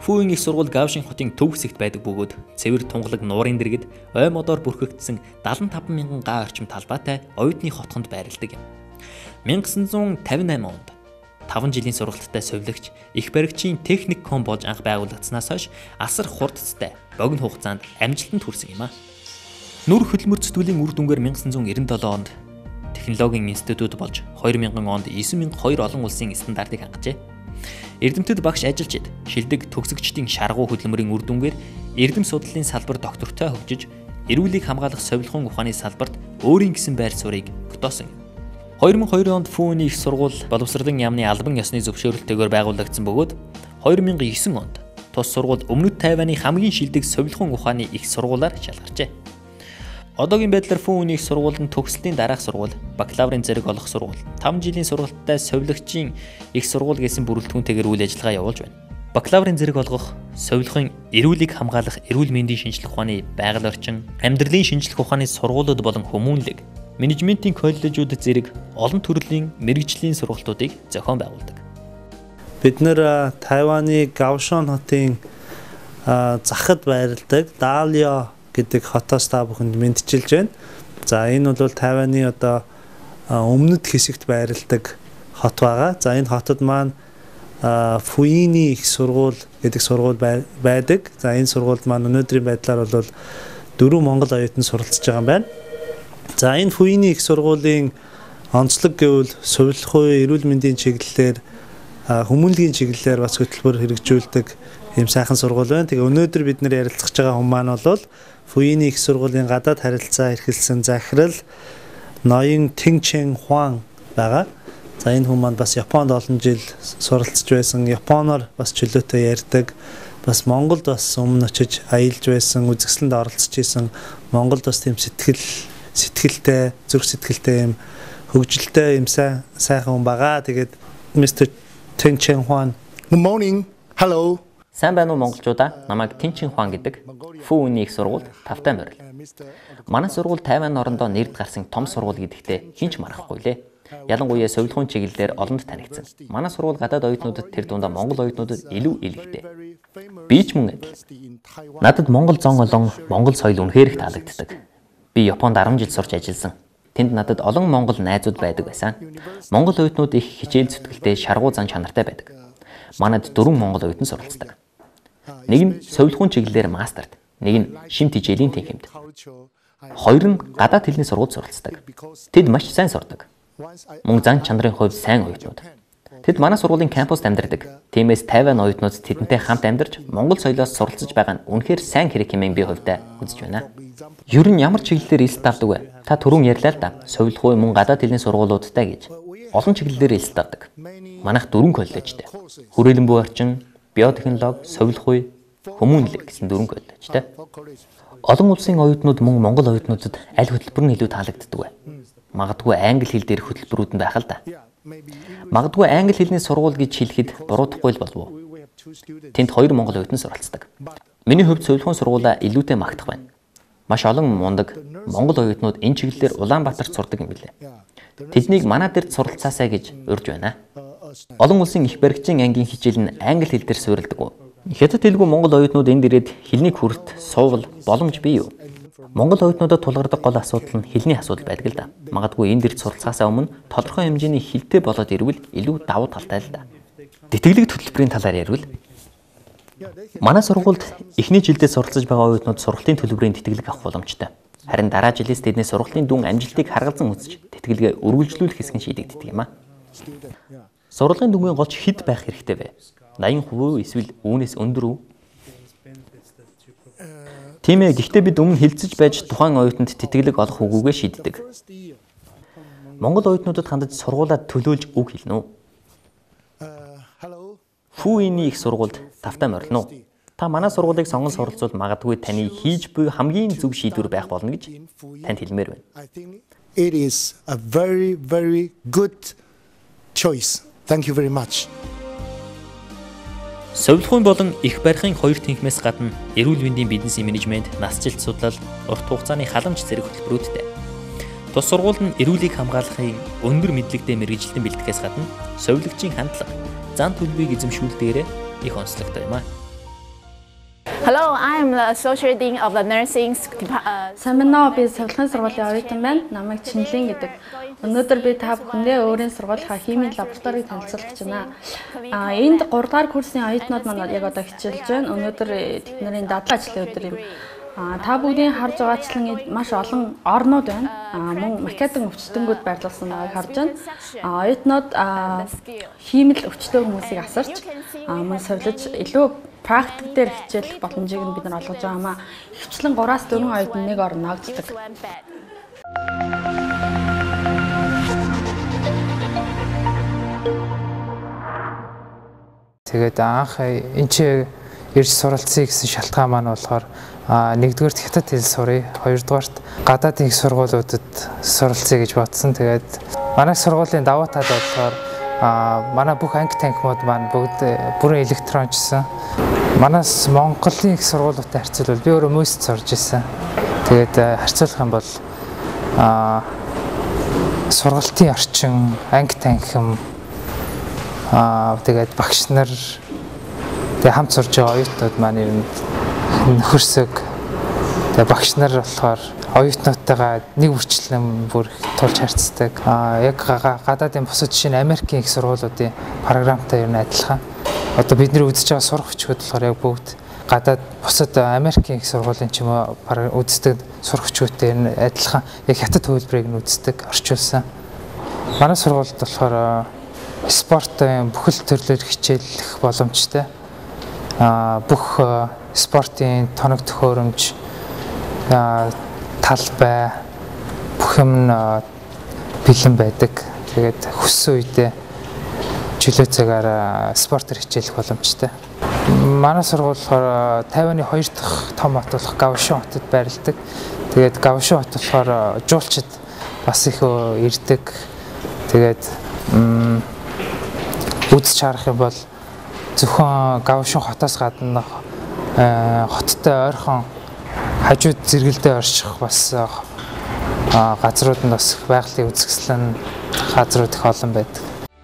Фүүийн их сургууль Гаошин хотын төв хэсэгт байдаг бөгөөд цэвэр тунгалаг нуурын дэргэд ой модоор бүрхэгдсэн 75 мянган га орчим талбайтай оюутны хотхонд байрладаг юм. 1958 онд 5 жилийн сургалттай совилогч их баригчийн техникком болж анх байгуулагдсанаас хойш асар хурдцтай богино хугацаанд амжилтанд хүрсэн юм а. Нүр хөдөлмөр зүтгүүлийн үр дүнгээр 1997 онд технологийн институт болж 2000 онд 9002 олон улсын стандартыг хангажээ. Эрдэмтэд багш ажилчид шилдэг төгсөгчдийн шаргуу хөдөлмөрийн үр дүнгээр эрдэм судлалын салбар доктортой хөгжиж, эрүүлийг хамгаалах совилхон ухааны салбарт өөрийн гэсэн байр суурийг тогтоосон. 2002 онд Фүүний их сургууль боловсролын яамны албан ёсны зөвшөөрөлтөөр байгуулагдсан бөгөөд 2009 онд тус сургууль Өмнөд Тайваны хамгийн шилдэг совилхон ухааны их сургуулиар шалгарчээ. Одоогийн байдлаар Фүүний их сургууль нь төгслийн дараах сургууль, бакалаврын зэрэг олох сургууль, 5 жилийн сургалттай совилогчийн их сургууль гэсэн бүрэлдэхүүнтэйгээр үйл ажиллагаа явуулж байна. Бакалаврын зэрэг олгох, совилохын эрүүлийг хамгаалах эрүүл мэндийн шинжилгээ ухааны байгаль орчин, амьдралын шинжилгээ ухааны сургуулиуд болон хүмүүнлэг, менежментийн коллежууд зэрэг олон төрлийн мэрэгжлийн сургалтуудыг зохион байгуулдаг. Бид нэр Тайваны Гаошин хотын захад байрладаг Далио гэдэг хотоос та бүхэнд мэдчилж байна. За энэ бол Тайваны одоо өмнөд хэсэгт байрладаг хот байгаа. За энэ хотод маань Фүүний их сургууль гэдэг сургууль байдаг. За энэ сургуульд маань өнөөдрийн байдлаар бол 4 монгол оюутан суралцж байгаа юм байна. За энэ Фүүний их сургуулийн онцлог гэвэл сувилахгүй эрүүл мэндийн чиглэлээр хүмүүнлэгийн чиглэлээр бас хөтөлбөр хэрэгжүүлдэг ийм сайхан сургууль байна. Тэгээ өнөөдөр бид нэр ярилцах байгаа хүмүүс маань бол Фүүний их сургуулийн гадаад харилцаа эрхэлсэн захирал ноён Тинчэн Хуан байгаа. За энэ хүн маань бас Японд олон жил суралцж байсан, японоор бас чөлөөтэй ярьдаг, бас Монголд бас өмнө очиж аялж байсан, үзэсгэлэнд оролцож исэн, Монголд бас тийм сэтгэлтэй, зүрх сэтгэлтэй юм хөгжилтэй юм сайхан хүн байгаа. Тэгээд Mr. Тинчэн Хуан. Good morning. Hello. Сайн байна уу монголчуудаа? Намайг Тинчэн Хуан гэдэг. Фүүний их сургууль тавтай морил. Манай сургууль Тайван орондоо нэрд гарсан том сургууль гэдэгтээ хинч марахгүй лээ. Ялангуяа совилхон чиглэлээр олонд танигдсан. Манай сургууль гадаад оюутнуудад тэр дундаа монгол оюутнуудад илүү илэгтэй. Би ч мөн адил. Надад монгол зон олон, монгол соёл үнэхээр их таалагддаг. Би Японд 10 жил сурч ажилласан. Тэнд надад олон монгол найзууд байдаг байсан. Монгол оюутнууд их хичээл зүтгэлтэй, шаргуу зан чанартай байдаг. Манайд 4 монгол оюутан суралцдаг. Нэг нь совилхон чиглэлээр мастерт, нэг нь шимт хичээлийн тэнхимд. Хоёр нь гадаад хэлний сургуульд суралцдаг. Тэд маш сайн сурдаг. Мөн зан чанарын хувьд сайн оюутнууд. Тэд манай сургуулийн кампуст амьдардаг. Тиймээс Тайван оюутнууд тэдэнтэй хамт амьдарч монгол соёлоос суралцж байгаа нь үнэхээр сайн хэрэг хэмээн би хувьдаа үзэж байна. Ер нь ямар чиглэлээр эсэлт авдаг вэ? Та түрүүн ярьлаа л да. Совилхгүй мөн гадаад хэлний сургуулиудтай гэж. Олон чиглэлээр эсэлт авдаг. Манайх 4 коллежтэй. Хүрээлэн буй орчин, биотехнологи, совилхгүй, хүмүүнлэг гэсэн 4 коллежтэй. Олон улсын оюутнууд мөн монгол оюутнуудад аль хөтөлбөр нь илүү таалагддаг вэ? Магадгүй англи хэл дээр хөтөлбөрүүд нь байх л да. Магадгүй англи хэлний сургууль гэж хэлэхэд буруудахгүй л болов уу? Тэнд 2 монгол оюутан суралцдаг. Миний хувьд совилхон сургуулаа илүүтэй магтах байна. Маш олон мундаг монгол оюутнууд энэ чиглэлээр Улаанбаатарт сурдаг юм билээ. Тэднийг манай дэрд суралцаасаа гэж урьж байна. Олон улсын их баригчийн ангийн хичээл нь англи хэл дээр суурилдаг. Хятад хэлгүй монгол оюутнууд энд ирээд хэлний хүрт суувал боломж бий юу? Монгол оюутнуудад тулгардаг гол асуудал нь хэлний асуудал байдаг л да. Магадгүй энэ дэрд суралцахаасаа өмнө тодорхой хэмжээний хэлтэй болоод ирвэл илүү давуу талтай л да. Тэтгэлэг төлбөрийн талаар ярил. Манай сургуульд эхний жилдээ суралцж байгаа оюутнууд сургалтын төлбөрийн тэтгэлэг авах боломжтой. Харин дараа жилээс тэдний сургалтын дүн амжилтыг харгалзан үзэж тэтгэлгээ үргэлжлүүлэх хэсэг нь шийдэгддэг юм а. Сургалтын дүнгийн голч хэд байх хэрэгтэй вэ? 80% эсвэл үүнээс өндөр үү? Тийм ээ, гэхдээ бид өмнө хэлцэж байж тухайн оюутанд тэтгэлэг олох үгүйгээ шийддэг. Монгол оюутнуудад хандаж сургуулаад төлөөлж үг хэлнэ үү? Фүүний их сургуульд тавтай морилно уу? Та манай сургуулийг сонгон суралцвал магадгүй таны хийж буй хамгийн зөв шийдвэр байх болно гэж танд хэлмээр байна. It is a very good choice. Thank you very much. Совилхуун болон их барихын 2 тэнхмээс гадна эрүүл мэндийн бизнесийн менежмент, насжилт судлал, урт хугацааны халамж зэрэг хөтөлбөрүүдтэй. Тус сургууль нь эрүүлийг хамгаалахын өндөр мэдлэгтэй мэргэжилтэн бэлтгэхээс гадна совилогчийн хандлага, зан төлөвийг эзэмшүүлдгээрээ их онцлогтой юм а. Hello, I am the Associate Dean of the Nursing Department. Самино би савлахын сургуулийн оюутан байна. Намайг Чинлин гэдэг. Өнөөдөр би та бүхэндээ өөрийн сургуулийн химийн лабораторийг танилцуулах гэж байна. Энд 3 дугаар курсын оюутнууд маань яг одоо хичээлж байна. Өнөөдөр тэдний дадлаг ажлын өдөр юм. Та бүгдийн харж байгаачлан маш олон орнууд байна. Мөн македон өвчтөнгүүд байрлуулсан байгааг харж байна. Оюутнууд хиймэл өвчтөө хүмүүсийг асарч мөн сувлаж илүү практик дээр хичээлэх боломжийг бид нар олгож байгаамаа. Хвчлэн 3-4 оюутан нэг орон ногддог. Тэгээд анх энэ чи ирж суралцъя гэсэн шалтгаан маань болохоор нэгдүгээрт хятад хэл сурыг, хоёрдугаарт гадаадын их сургуулиудад суралцъя гэж бодсон. Тэгээд манай сургуулийн давуу тал болохоор манай бүх анги танхимууд маань бүгд бүрэн электрончсан. Манаас Монголын их сургуулиудтай харьцуулбал би өөрөө мөст сурж ирсэн. Тэгээд харьцуулах юм бол сургалтын орчин, анги танхим тэгээд багш нар тэгээд хамт сурж байгаа оюутнууд маань ер нь нөхөрсөг. Тэгээд багш нар болохоор оюутнуудтайгаа нэг үрчлэн бүр тулж харьцдаг. Яг гадаадын бусад жишээ нь Америкийн их сургуулиудын програмтай ер нь адилхан. Одоо бидний үзэж байгаа сурах хүчүүд болохоор яг бүгд гадаад бусад Америкийн их сургуулийн ч юм уу үздэг сурах хүчүүдтэй ер нь адилхан. Яг хятад хөлбөрийг нь үздэг, орчуулсан. Манай сургуульд болохоор спортын бүхэл төрлөөр хичээллэх боломжтой. Бүх спортын тоног төхөөрөмж, талбай бүх юм бэлэн байдаг. Тэгээд хүссэн үедээ чөлөө цагаар спортоор хичээлэх боломжтой. Манай сургууль болохоор Тайваны 2 дахь том хот болох Гаошин хотод байрладаг. Тэгээд Гаошин хот болохоор жуулчид бас их ирдэг. Тэгээд үзэж харах юм бол зөвхөн Гаошин хотоос гадна хоттой ойрхон хажууд зэрэгэлдээ орших бас газрууд нь бас байгалийн үзэсгэлэн газрууд их олон байдаг.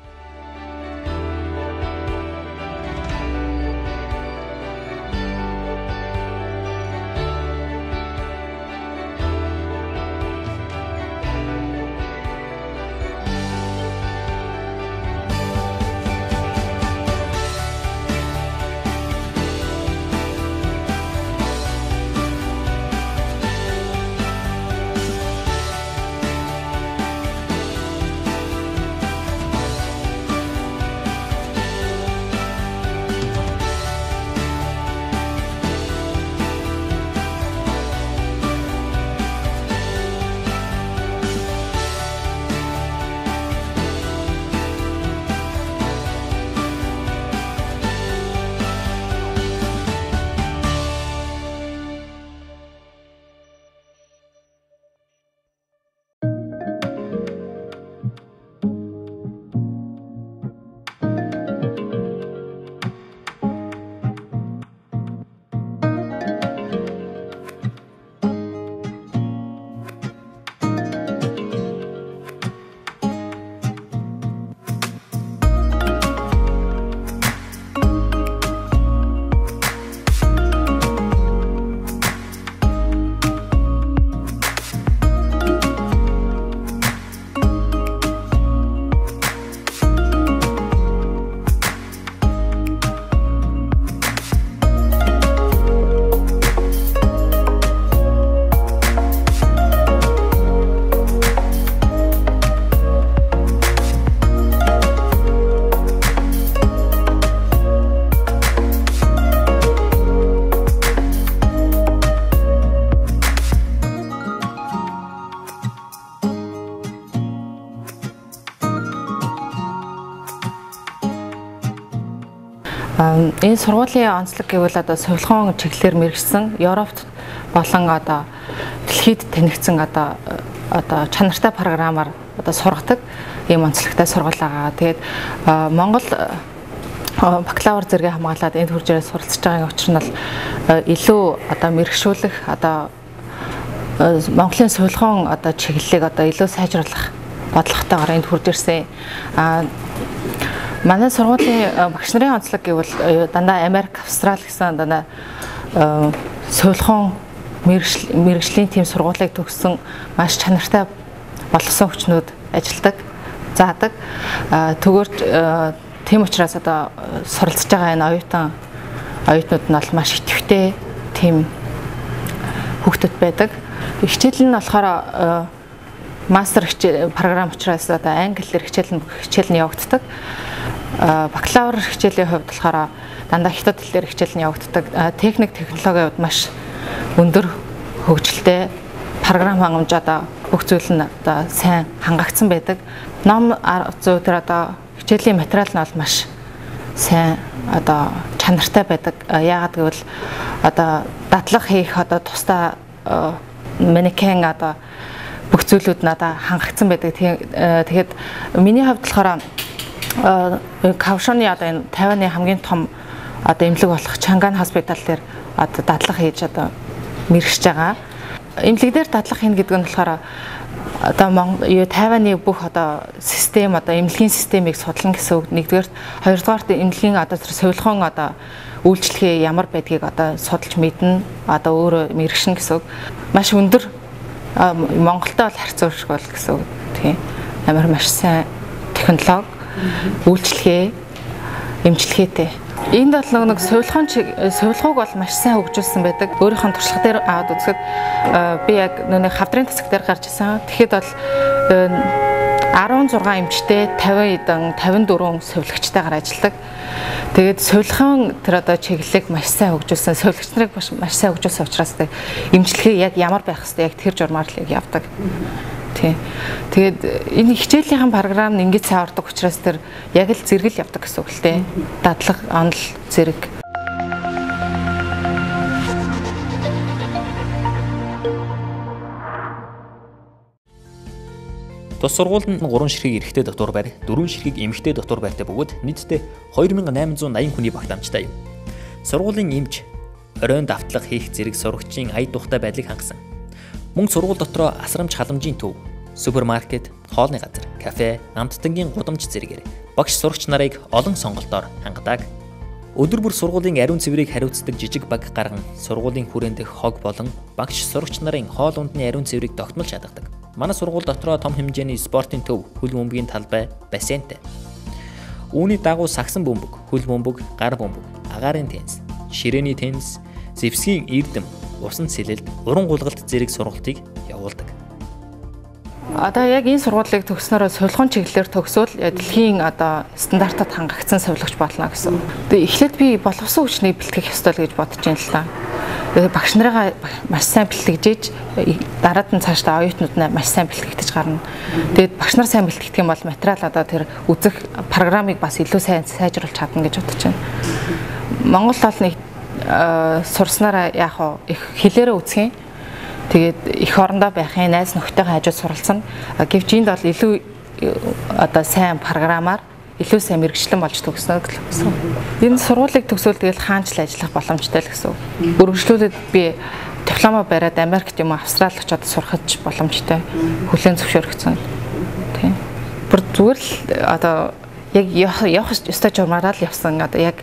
Энэ сургуулийн онцлог гэвэл одоо сувилгаан чиглэлээр мэргэжсэн Европт болон одоо дэлхийд танигдсан одоо чанартай програмаар одоо сургадаг ийм онцлогтой сургууль байгаа. Тэгээд Монгол бакалавр зэрэгээ хамгаалаад энд хурж ирээд суралцж байгаа учир нь бол илүү одоо мэргэжшүүлэх одоо Монголын сувилгаан одоо чиглэлийг одоо илүү сайжруулах бодлоготойгоор энд хурж ирсэн. Манай сургуулийн багш нарын онцлог гэвэл дандаа Америк, Австрали гэсэн дандаа сувилгаан мэргэжлийн тийм сургуулийг төгссөн маш чанартай боловсон хүчнүүд ажилладаг, заадаг. Тэгвэл тийм учраас одоо суралцж байгаа энэ оюутнууд нь бол маш идэвхтэй тийм хүүхдүүд байдаг. Хичээл нь болохоор мастер програм учраас одоо англиэр хичээл нь явагддаг. Бакалавр хичээлийн хувьд болохоор дандаа хятад хэлээр хичээл нь явагддаг. Техник технологийн хувьд маш өндөр хөгжилтэй програм хангамж одоо бүх зүйл нь одоо сайн хангагдсан байдаг. Ном зүй дээр одоо хичээлийн материал нь бол маш сайн одоо чанартай байдаг. Яагаад гэвэл одоо дадлага хийх одоо тусдаа манекен одоо бүх зүйлүүд нь одоо хангагдсан байдаг. Тэгээд миний хувьд болохоор Кавшоны одоо энэ Тайваны хамгийн том одоо эмнэлэг болох Чанган хоспитал дээр одоо дадлага хийж одоо мэрэгч байгаа. Эмнэлэг дээр дадлага хийнэ гэдэг нь болохоор одоо Тайваны бүх одоо систем одоо эмнэлгийн системийг судлан гэсэн үг. Нэгдүгээр, хоёрдугаар эмнэлгийн одоо сувилгаан одоо үйлчлэгээ ямар байдгийг одоо судалж мэднэ. Одоо өөрөө мэрэгшин гэсэн үг. Маш өндөр Монголтой бол харьцуулах бол гэсэн үг. Тийм. Амар маш сайн технологи, үйлчлэгээ, эмчилгээтэй. Энд бол нэг сувилгауг бол маш сайн хөгжүүлсэн байдаг. Өөрийнхөө туршлага дээр аваад үзэхэд би яг нэг хавдрын тасаг дээр гарч ирсэн. Тэгэхэд бол 16 эмчтэй 50 54 сувилагчтайгаар ажилладаг. Тэгээд сувилгаан тэр одоо чиглэлийг маш сайн хөгжүүлсэн. Сувилагч нарыг маш сайн хөгжүүлсэн учраас эмчилгээ яг ямар байх хэвээр яг тэр журмаар л явдаг. Тийм. Тэгээд энэ хичээлийн програм нь ингэж сайн ордог учраас тэр яг л зэрэгэл явдаг гэсэн үг л дээ. Дадлага, онол, зэрэг. Тус сургуульд нь 3 ширхэг эрэгтэй дотор байр, 4 ширхэг эмэгтэй дотор байртай бөгөөд нийтдээ 2880 хүний багтаамжтай юм. Сургуулийн эмч оройн давтлага хийх зэрэг сурагчийн ая тухтай байдлыг хангасан. Мөн сургууль дотроо асрамж халамжийн төв, супермаркет, хоолны газар, кафе, амттангийн гудамж зэрэгээр багш сурагч нарыг олон сонголтоор хангадаг. Өдөр бүр сургуулийн ариун цэврийг хариуцдаг жижиг баг гарган сургуулийн хүрээнд хог болон багш сурагч нарын хоол ундны ариун цэврийг тогтмол чаддаг. Манай сургууль дотроо том хэмжээний спортын төв, хөл бөмбөгийн талбай, бассейнтэй. Үүний дагуу сагсан бөмбөг, хөл бөмбөг, гар бөмбөг, агаарын теннис, ширээний теннис, зэвсгийн эрдэм, усан цэлэлт, уран гулгалт зэрэг сургалтыг явуулдаг. Одоо яг энэ сургуулийг төгснөөрөө сувилгаан чиглэлээр төгсвөл дэлхийн одоо стандартад хангагдсан сувилагч болно гэсэн. Тэгээ эхлээд би боловсон хүчнийг бэлтгэх ёстой л гэж бодож байна л та. Тэгээ багш нарыгаа маш сайн бэлтгэжээж дараад нь цаашдаа оюутнууд нь маш сайн бэлтгэж гарна. Тэгээд багш нар сайн бэлтгэдэг юм бол материал одоо тэр үзэх программыг бас илүү сайн сайжруулж чадна гэж бодож байна. Монгол бол нэг сурснараа яг их хэлээрээ үзэх юм. Тэгээд их орондоо байхын найз нөхдөйгөө хажууд суралцсан. Гэвч энд бол илүү одоо сайн програмаар илүү сайн мэргэжлэн болж төгснө гэсэн. Энэ сургуулийг төгсвөл тэгэл хаанч л ажиллах боломжтой л гэсэн. Өргөжлүүлээд би диплома бариад Америкт юм уу Австрали очоод сурах боломжтой. Хүлээн зөвшөөрөгдсөн. Тийм. Бүр зүгээр л одоо яг явах ёстой журмаараа л явсан. Одоо яг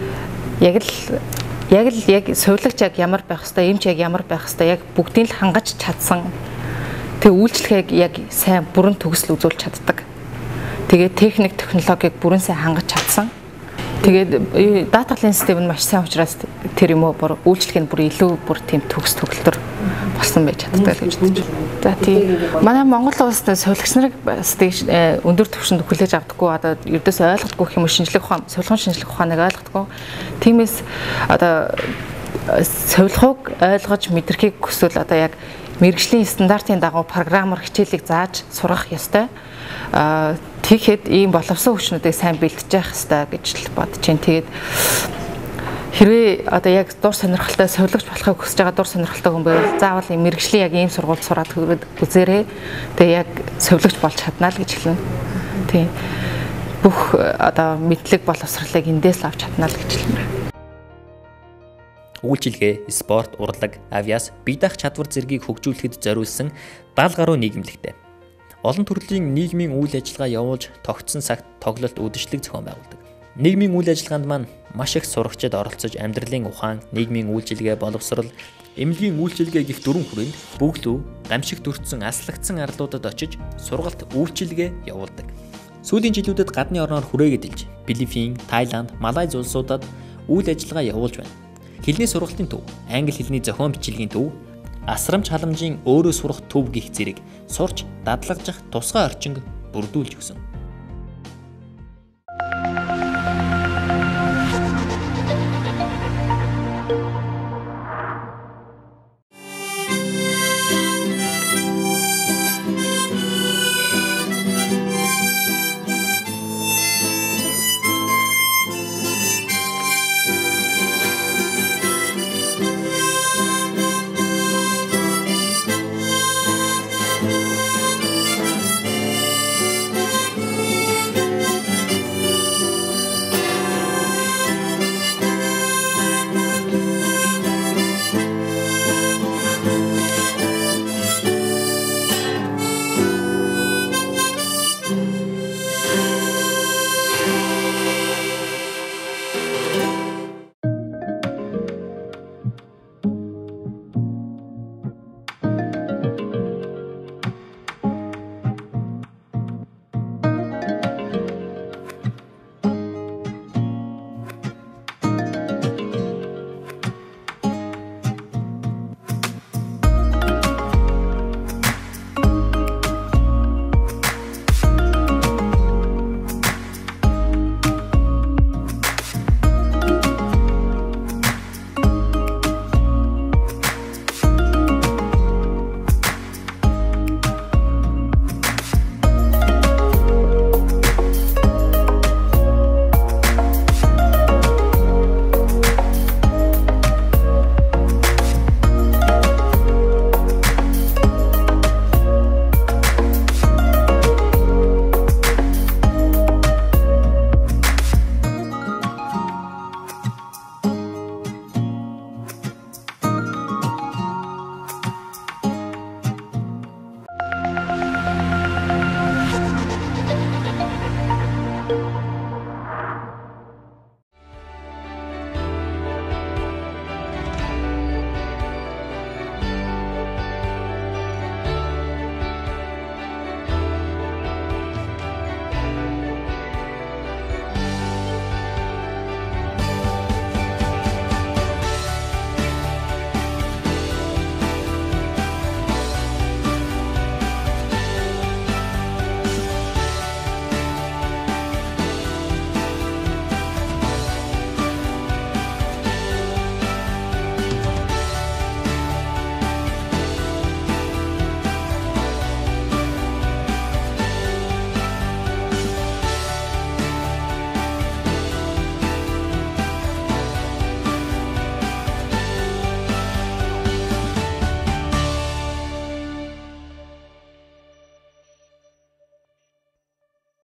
сувилагч яг ямар байх хэвээр, эмч яг ямар байх хэвээр яг бүгдийг л хангаж чадсан. Тэгээ үйлчлэгийг яг сайн бүрэн төгсөл үзүүлж чаддаг. Тэгээ техник технологиг бүрэн сайн хангаж чадсан. Тэгээд даатгалын систем нь маш сайн учраас тэр юм уу бүр үйлчлэг нь бүр илүү бүр тийм төгс төгөлтөр болсон байж чаддаг л гэж бодож байна. За тийм манай Монгол улсад сувилагч нарыг бас тэгж өндөр түвшинд хүлээж авдаггүй одоо ердөөс ойлгохгүй юм шинжлэх ухаан, сувилгаан шинжлэх ухааныг ойлгохгүй. Тиймээс одоо сувилгыг ойлгож мэдрэхийг хүсвэл одоо яг мэргэжлийн стандартын дагуу программер хичээлийг зааж сурах ёстой. Тэгэхэд ийм боловсон хүчнүүдийг сайн бэлдэж явах хэрэгтэй гэж л бодож байна. Тэгээд хэрвээ одоо яг дур сонирхолтой сувилагч болохыг хүсэж байгаа дур сонирхолтой хүн байвал заавал ийм мэргэжлийн яг ийм сургуульд сураад үзээрэй. Тэгээ яг сувилагч болж чаднаа л гэж хэлнэ. Тийм. Бүх одоо мэдлэг боловсролыг эндээс л авч чаднаа л гэж хэлмээр. Үйлчилгээ, спорт, урлаг, авиас, бие даах чадвар зэргийг хөгжүүлэхэд зориулсан 70 гаруй нийгэмлэгтэй. Олон төрлийн нийгмийн үйл ажиллагаа явуулж тогтсон цагт тоглолт үдшилэг зохион байгуулдаг. Нийгмийн үйл ажиллагаанд маань маш их сурагчид оролцож амьдралын ухаан, нийгмийн үйлчилгээ, боловсрол, эмнэлгийн үйлчилгээ гэх дөрвөн хүрээнд бөглөө, гамшигт өртсөн, аслагдсан арлуудад очиж сургалт үйлчилгээ явуулдаг. Сүүлийн жилүүдэд гадны орноор хүрээгээд илж, Филиппин, Тайланд, Малайз улсуудад үйл ажиллагаа явуулж байна. Хэлний сургалтын төв, англи хэлний зохион бичилгээний төв, асрамж халамжийн өөрөө сурах төв гих зэрэг сурч дадлагжих тусгай орчинг бүрдүүлж өгсөн.